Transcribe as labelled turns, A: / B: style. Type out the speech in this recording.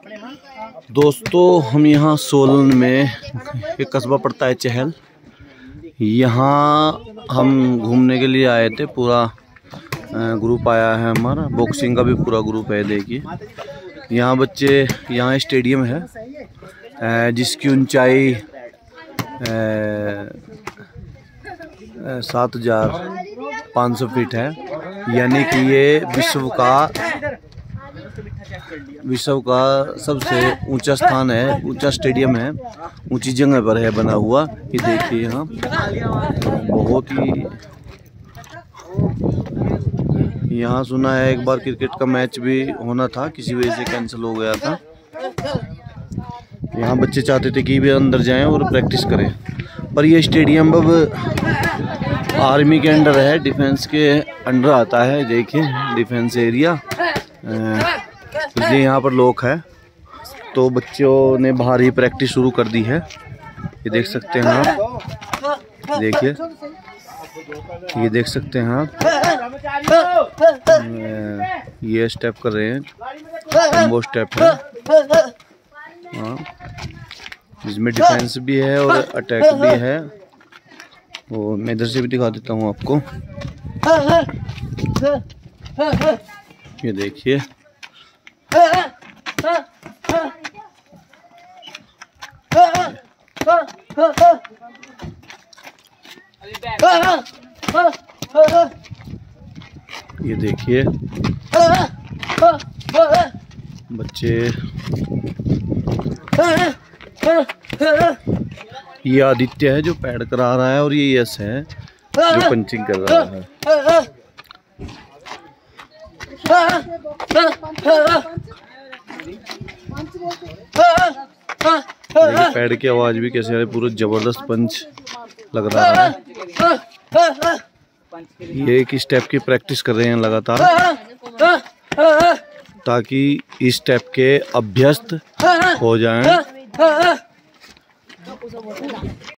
A: दोस्तों हम यहाँ सोलन में एक कस्बा पड़ता है चहल, यहाँ हम घूमने के लिए आए थे। पूरा ग्रुप आया है हमारा, बॉक्सिंग का भी पूरा ग्रुप है। देखिए यहाँ बच्चे, यहाँ स्टेडियम है जिसकी ऊंचाई 7500 फीट है, यानी कि ये विश्व का सबसे ऊंचा स्थान है, ऊंचा स्टेडियम है, ऊंची जगह पर है बना हुआ। ये देखिए यहाँ बहुत ही, यहाँ सुना है एक बार क्रिकेट का मैच भी होना था, किसी वजह से कैंसिल हो गया था। यहाँ बच्चे चाहते थे कि वे अंदर जाएं और प्रैक्टिस करें, पर ये स्टेडियम अब आर्मी के अंडर है, डिफेंस के अंडर आता है। देखिए डिफेंस एरिया, इसलिए यहाँ पर लोग है, तो बच्चों ने बाहर ही प्रैक्टिस शुरू कर दी है। ये देख सकते हैं आप, देखिए ये देख सकते हैं आप, ये स्टेप कर रहे हैं, कॉम्बो स्टेप है। हाँ, इसमें डिफेंस भी है और अटैक भी है। वो मैं इधर से भी दिखा देता हूँ आपको, ये देखिए ये देखिए बच्चे, ये आदित्य है जो पैड करा रहा है और ये यश है जो पंचिंग कर रहा है। पैड की आवाज भी कैसे है, पूरा जबरदस्त पंच लग रहा है। ये एक स्टेप की प्रैक्टिस कर रहे हैं लगातार, ताकि इस स्टेप के अभ्यस्त हो जाएं।